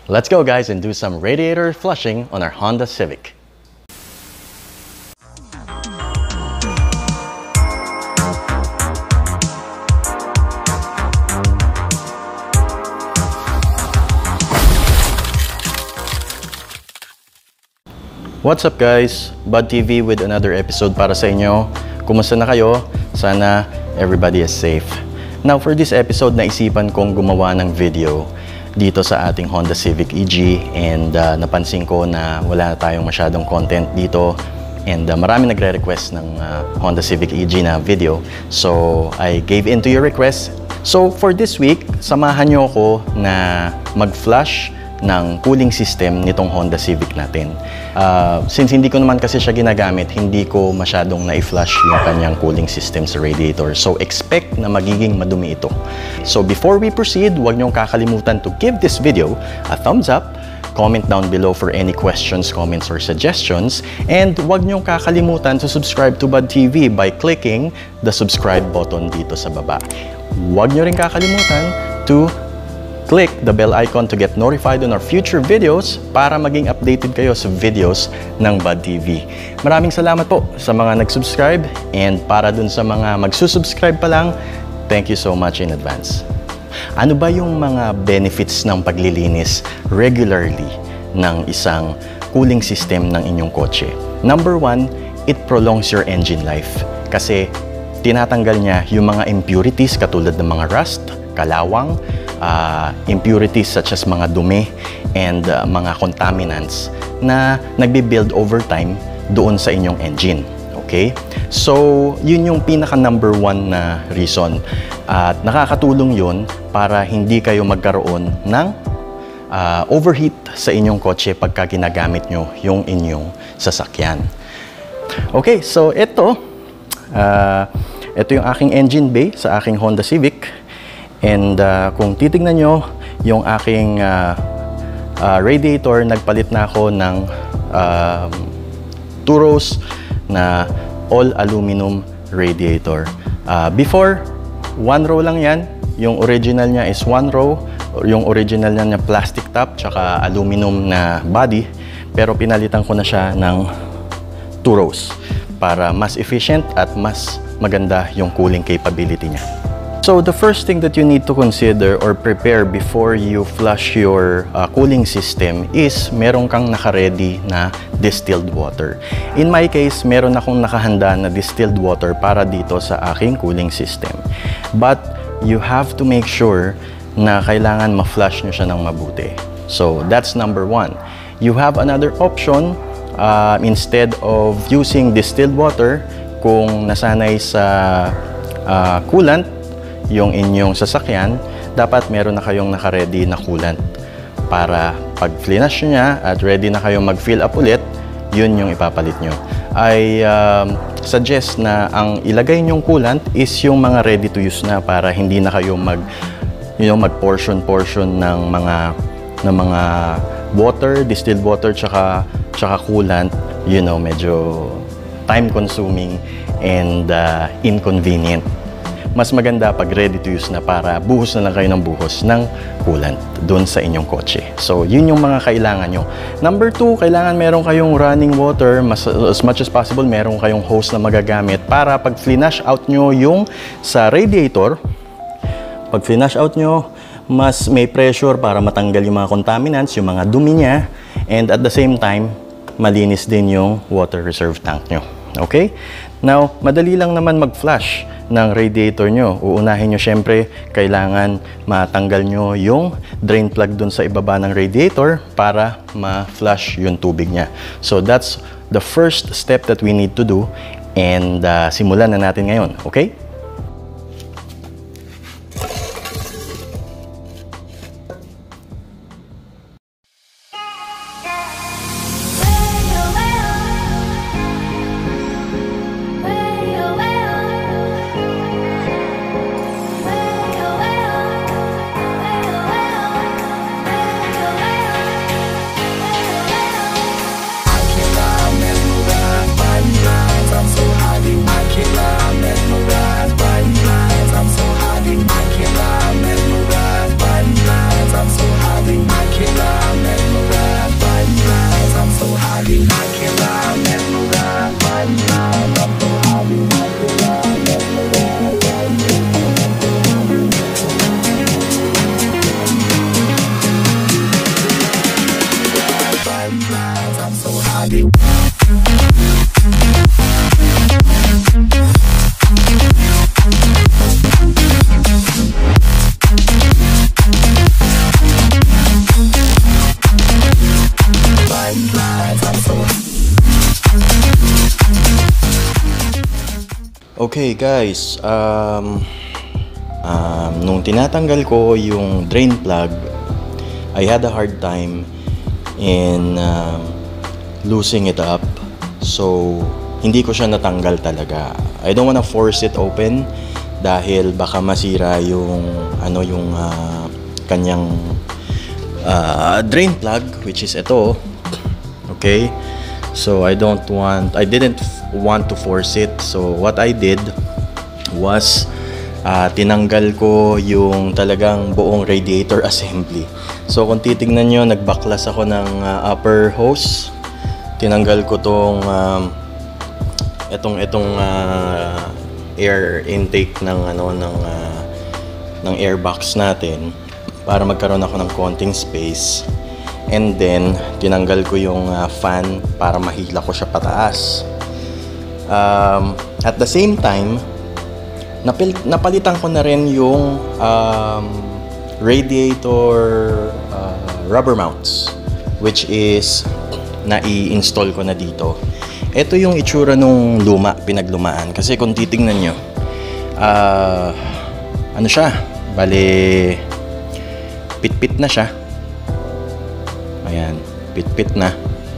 Let's go guys and do some radiator flushing on our Honda Civic. What's up guys? Bud TV with another episode para sa inyo. Kumusta na kayo? Sana everybody is safe. Now for this episode, naisipan kong gumawa ng video dito sa ating Honda Civic EG and napansin ko na wala tayong masyadong content dito and marami nagre-request ng Honda Civic EG na video. So I gave in to your request. So for this week, samahan nyo ako na mag-flush ng cooling system nitong Honda Civic natin. Since hindi ko naman kasi siya ginagamit, hindi ko masyadong na-flush yung kanyang cooling system sa radiator. So expect na magiging madumi ito. So before we proceed, huwag niyong kakalimutan to give this video a thumbs up, comment down below for any questions, comments, or suggestions, and huwag niyong kakalimutan to subscribe to Bud TV by clicking the subscribe button dito sa baba. Huwag niyo rin kakalimutan to click the bell icon to get notified on our future videos para maging updated kayo sa videos ng Bud TV. Maraming salamat po sa mga nag-subscribe, and para dun sa mga magsusubscribe pa lang, thank you so much in advance. Ano ba yung mga benefits ng paglilinis regularly ng isang cooling system ng inyong kotse? Number one, it prolongs your engine life kasi tinatanggal niya yung mga impurities katulad ng mga rust, kalawang, impurities such as mga dumi and mga contaminants na nagbi-build over time doon sa inyong engine. Okay? So, yun yung pinaka number one na reason. At nakakatulong yun para hindi kayo magkaroon ng overheat sa inyong kotse pagka ginagamit nyo yung inyong sasakyan. Okay, so ito yung aking engine bay sa aking Honda Civic. And kung titignan nyo yung aking radiator, nagpalit na ako ng 2 rows na all aluminum radiator. Before, 1 row lang yan. Yung original niya is 1 row. Yung original niya plastic top tsaka aluminum na body. Pero pinalitan ko na siya ng 2 rows para mas efficient at mas maganda yung cooling capability niya. So the first thing that you need to consider or prepare before you flush your cooling system is meron kang naka-ready na distilled water. In my case, meron akong nakahanda na distilled water para dito sa aking cooling system. But you have to make sure na kailangan ma-flush nyo siya ng mabuti. So that's number one. You have another option instead of using distilled water kung nasanay sa coolant yung inyong sasakyan, dapat meron na kayong naka-ready na coolant para pag flush niya at ready na kayong mag-fill up ulit, yun yung ipapalit nyo. I suggest na ang ilagay nyong coolant is yung mga ready to use na para hindi na kayo mag-portion ng mga water, distilled water tsaka coolant, medyo time consuming and inconvenient. Mas maganda pag ready to use na para buhos na lang kayo ng buhos ng coolant doon sa inyong kotse. So, yun yung mga kailangan nyo. Number 2, kailangan meron kayong running water. As much as possible, meron kayong hose na magagamit para pag flush out nyo yung sa radiator, pag flush out nyo, mas may pressure para matanggal yung mga contaminants, yung mga dumi niya, and at the same time, malinis din yung water reserve tank nyo. Okay? Now, madali lang naman mag-flush ng radiator nyo. Uunahin nyo syempre, kailangan matanggal nyo yung drain plug dun sa ibaba ng radiator para ma-flush yung tubig niya. So that's the first step that we need to do, and simulan na natin ngayon. Okay? I'm so high, I can't lie, Okay guys, nung tinatanggal ko yung drain plug, I had a hard time in losing it up. So, hindi ko siya natanggal talaga. I don't wanna force it open dahil baka masira yung kanyang drain plug, which is ito. Okay? So I didn't want to force it. So what I did was tinanggal ko yung talagang buong radiator assembly. So kung titingnan nyo, nagbaklas ako ng upper hose. Tinanggal ko tong itong air intake ng air box natin para magkaroon ako ng konting space. And then, tinanggal ko yung fan para mahila ko siya pataas. At the same time, napalitan ko na rin yung radiator rubber mounts, which is nai-install ko na dito. Ito yung itsura nung pinaglumaan. Kasi kung titingnan nyo, ano siya? Bale, pit-pit na siya. Ayan, pit-pit na.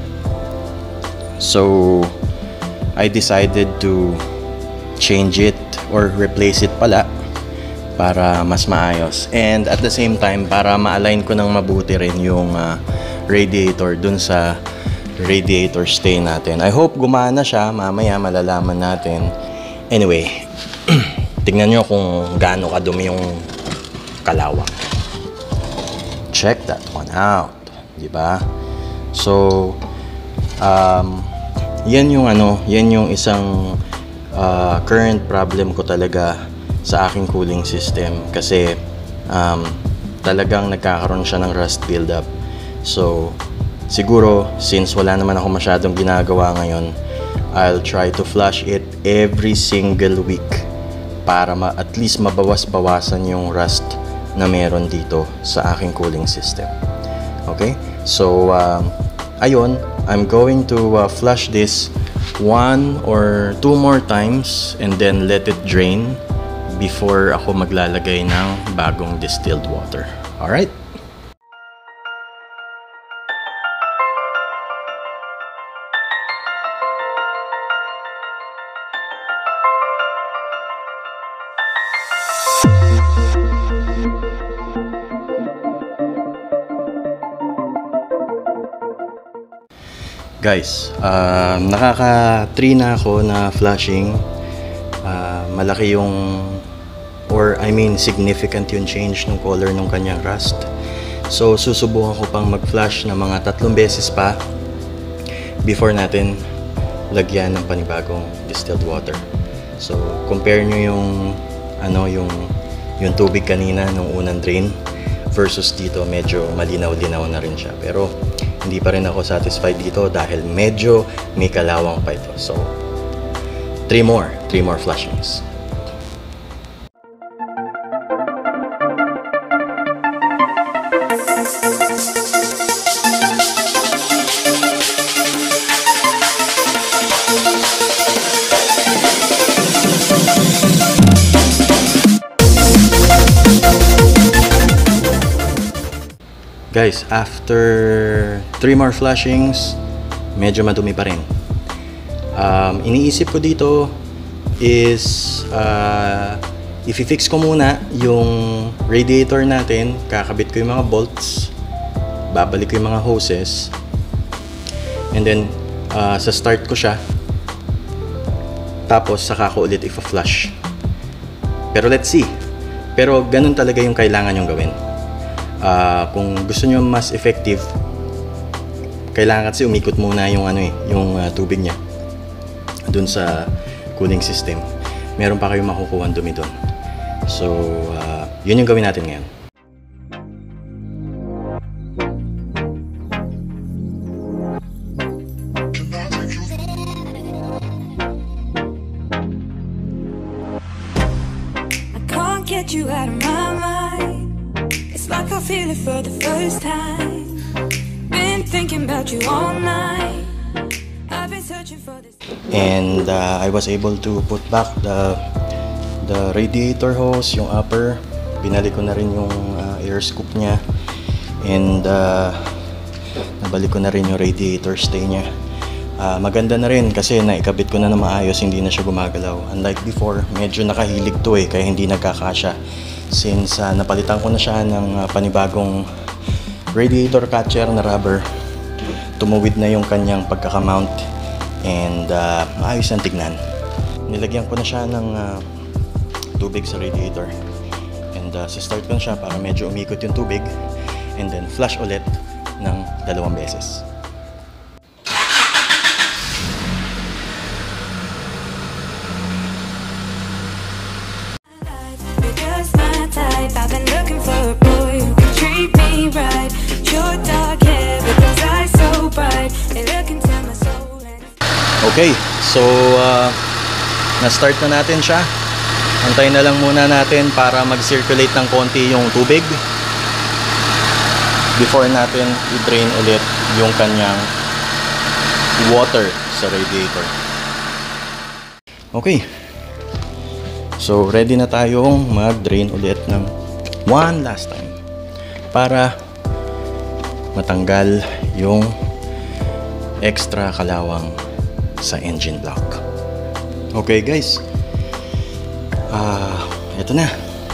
So, I decided to change it or replace it pala para mas maayos. And at the same time, para ma-align ko ng mabuti rin yung radiator dun sa radiator stay natin. I hope gumana siya. Mamaya malalaman natin. Anyway, tingnan nyo kung gaano kadumi yung kalawang. Check that one out. Diba? So, yan yung isang current problem ko talaga sa aking cooling system kasi talagang nagkakaroon siya ng rust buildup. So, siguro since wala naman ako masyadong ginagawa ngayon, I'll try to flush it every single week para at least mabawas-bawasan yung rust na meron dito sa aking cooling system. Okay? So, ayun, I'm going to flush this 1 or 2 more times and then let it drain before ako maglalagay ng bagong distilled water. Alright? Guys, nakaka-3 na ako na flushing. Malaki yung, significant yung change ng color ng kanyang rust. So, susubukan ko pang mag-flush na mga 3 beses pa before natin lagyan ng panibagong distilled water. So, compare nyo yung tubig kanina nung unang drain versus dito, medyo malinaw-linaw na rin siya. Pero, hindi pa rin ako satisfied dito dahil medyo may kalawang pa ito. So, 3 more flushings. Guys, after 3 more flushings, medyo madumi pa rin. Iniisip ko dito is i-fix ko muna yung radiator natin, kakabit ko yung mga bolts, babalik ko yung mga hoses, and then sa start ko siya, tapos saka ko ulit i-flush. Pero let's see. Pero ganun talaga yung kailangan yung gawin. Kung gusto nyo mas effective, kailangan kasi umikot muna yung tubig niya dun sa cooling system. Meron pa kayong makukuha ang dumi dun. So, yun yung gawin natin ngayon. I can't get you out of my mind. It's like I feel it for the first time. Been thinking about you all night. I've been searching for this. And I was able to put back the radiator hose, yung upper. Binalik ko na rin yung air scoop niya. And nabalik ko na rin yung radiator stay niya. Maganda na rin kasi naikabit ko na maayos, hindi na siya gumagalaw. Unlike before, medyo nakahilig to kaya hindi nagkakasya. Since napalitan ko na siya ng panibagong radiator catcher na rubber, tumuwid na yung kanyang pagkakamount and maayos ang tignan. Nilagyan ko na siya ng tubig sa radiator and start ko na siya para medyo umikot yung tubig and then flush ulit ng 2 beses. I've been looking for a boy who can treat me right. Your dark hair with those eyes so bright, they look into my soul. Okay, so na-start na natin siya. Antayin na lang muna natin para mag-circulate ng konti yung tubig before natin i-drain ulit yung kanyang water sa radiator. Okay, so ready na tayong mag-drain ulit ng one last time para matanggal yung extra kalawang sa engine block. Okay guys, ito na.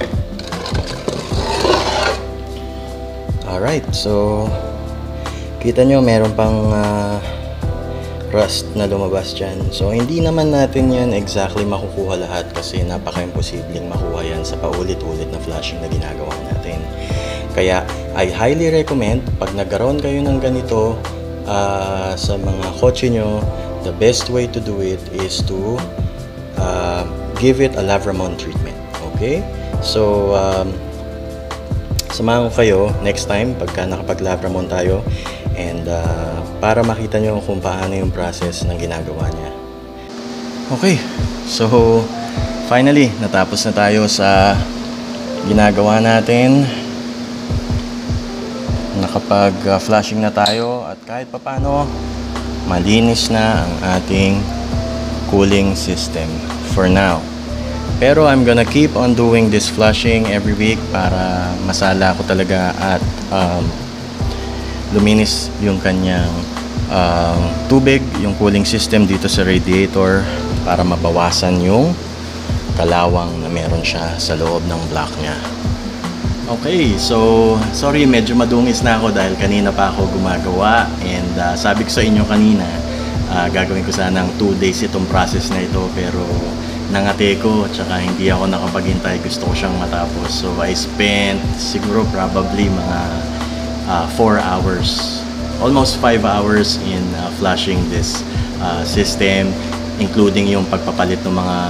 Alright, so kita nyo meron pang rust na lumabas dyan. So hindi naman natin yan exactly makukuha lahat kasi napaka-imposibleng makuha yan sa paulit-ulit na flashing na ginagawa natin. Kaya I highly recommend pag nagkaroon kayo ng ganito sa mga kotse nyo, the best way to do it is to give it a Lavramon treatment. Okay? So samahan ko kayo next time pagka nakapag-Lavramon tayo and para makita nyo kung paano yung process ng ginagawa niya. Okay, so finally natapos na tayo sa ginagawa natin. Nakapag-flashing na tayo at kahit papano malinis na ang ating cooling system for now. Pero I'm gonna keep on doing this flushing every week para masala ko talaga at luminis yung kanyang tubig, yung cooling system dito sa radiator para mabawasan yung kalawang na meron siya sa loob ng block niya. Okay, so sorry medyo madungis na ako dahil kanina pa ako gumagawa and sabi ko sa inyo kanina gagawin ko sanang 2 days itong process na ito pero nangate ko tsaka hindi ako nakapaghintay, gusto ko siyang matapos. So I spent siguro probably mga 4 hours, almost 5 hours in flushing this system, including yung pagpapalit ng mga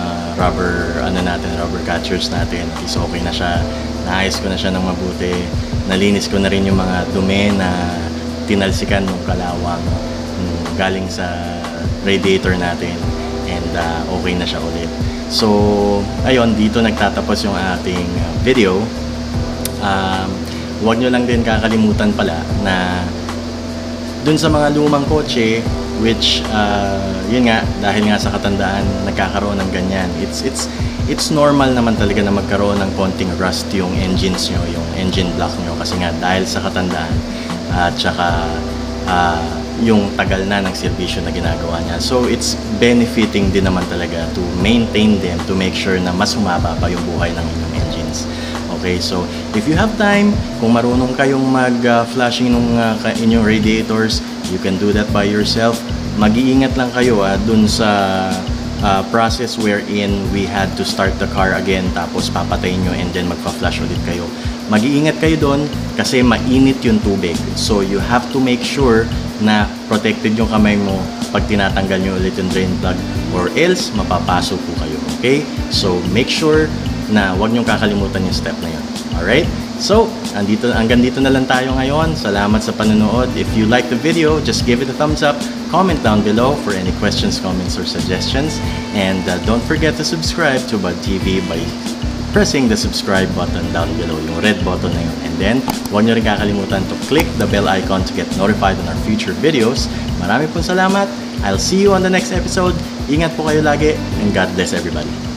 rubber catchers natin. Is okay na siya, naayos ko na siya ng mabuti, nalinis ko na rin yung mga dumi na tinalsikan ng kalawang galing sa radiator natin and okay na siya ulit. So ayun, dito nagtatapos yung ating video. Huwag nyo lang din kakalimutan pala na dun sa mga lumang kotse which yun nga, dahil nga sa katandaan nagkakaroon ng ganyan. It's normal naman talaga na magkaroon ng konting rust yung engines nyo, yung engine block nyo kasi nga dahil sa katandaan at saka yung tagal na ng serbisyo na ginagawa niya. So it's benefiting din naman talaga to maintain them, to make sure na mas humaba pa yung buhay ng inyong engines. Okay, so if you have time, kung marunong kayong mag-flashing ng inyong radiators, you can do that by yourself. Mag-iingat lang kayo dun sa process wherein we had to start the car again tapos papatayin nyo and then magpa-flash ulit kayo. Mag-iingat kayo doon kasi mainit yung tubig. So you have to make sure na protected yung kamay mo pag tinatanggal nyo ulit yung drain plug or else mapapasok po kayo. Okay? So make sure na huwag nyo kakalimutan yung step na yun. Alright? So, hanggang dito na lang tayo ngayon. Salamat sa panonood. If you like the video, just give it a thumbs up. Comment down below for any questions, comments, or suggestions. And don't forget to subscribe to Bud TV by pressing the subscribe button down below, yung red button na yun. And then, huwag nyo rin kakalimutan to click the bell icon to get notified on our future videos. Marami pong salamat. I'll see you on the next episode. Ingat po kayo lagi and God bless everybody.